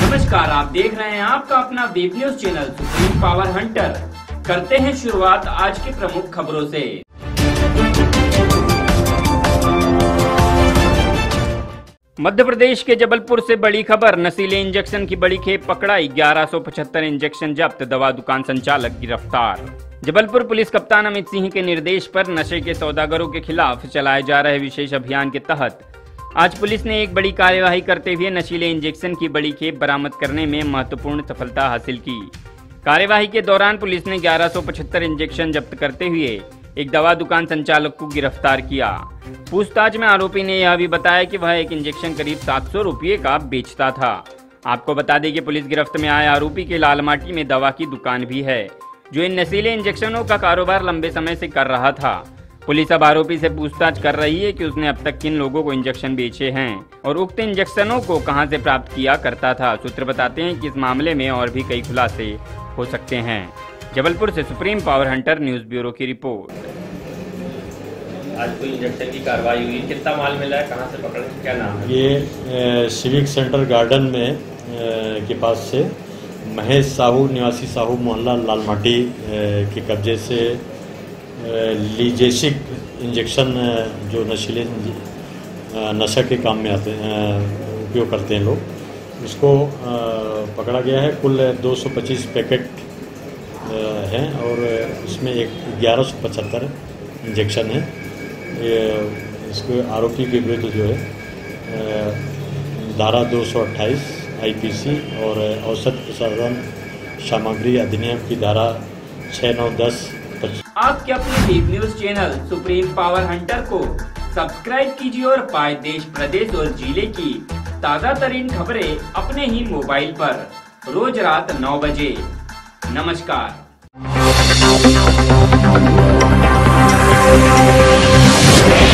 नमस्कार, आप देख रहे हैं आपका अपना web news channel Supreme Power Hunter. करते हैं शुरुआत आज की प्रमुख खबरों से। मध्य प्रदेश के जबलपुर से बड़ी खबर, नशीले इंजेक्शन की बड़ी खेप पकड़ाई, 1175 इंजेक्शन जब्त, दवा दुकान संचालक गिरफ्तार। जबलपुर पुलिस कप्तान अमित सिंह के निर्देश पर नशे के सौदागरों के खिलाफ चलाए जा रहे विशेष अभियान के तहत आज पुलिस ने एक बड़ी कार्यवाही करते हुए नशीले इंजेक्शन की बड़ी खेप बरामद करने में महत्वपूर्ण सफलता हासिल की। कार्यवाही के दौरान पुलिस ने 1175 इंजेक्शन जब्त करते हुए एक दवा दुकान संचालक को गिरफ्तार किया। पूछताछ में आरोपी ने यह भी बताया कि वह एक इंजेक्शन करीब 700 रुपये का बेचता था। आपको बता दें कि पुलिस गिरफ्त में आए आरोपी के लालमाटी में दवा की दुकान भी है, जो इन नशीले इंजेक्शनों का कारोबार लंबे समय से कर रहा था। पुलिस अब आरोपी से पूछताछ कर रही है कि उसने अब तक किन लोगों को इंजेक्शन बेचे हैं और उक्त इंजेक्शनों को कहां से प्राप्त किया करता था। सूत्र बताते हैं कि इस मामले में और भी कई खुलासे हो सकते हैं। जबलपुर से Supreme Power Hunter news bureau की रिपोर्ट। आज कोई इंजेक्शन की कार्रवाई हुई, कितना माल मिला है, कहां से पकड़े, क्या नाम है? ये सिविक सेंटर गार्डन में के पास से महेश साहू निवासी साहू मोहल्ला लालमाटी के कब्जे से लीजेसिक इंजेक्शन जो नशीले नशा के काम में आते हैं, उपयोग करते हैं लोग, उसको पकड़ा गया है। कुल 225 पैकेट हैं और इसमें 1175 इंजेक्शन है। इसको आरोपी के विरुद्ध जो है धारा 228 आईपीसी और औसत प्रसाधन सामग्री अधिनियम की धारा 6-9-10 आपके अपने web news channel Supreme Power Hunter को सब्सक्राइब कीजिए और पाए देश, प्रदेश और जिले की ताज़ा तरीन खबरें अपने ही मोबाइल पर रोज रात 9 बजे। नमस्कार।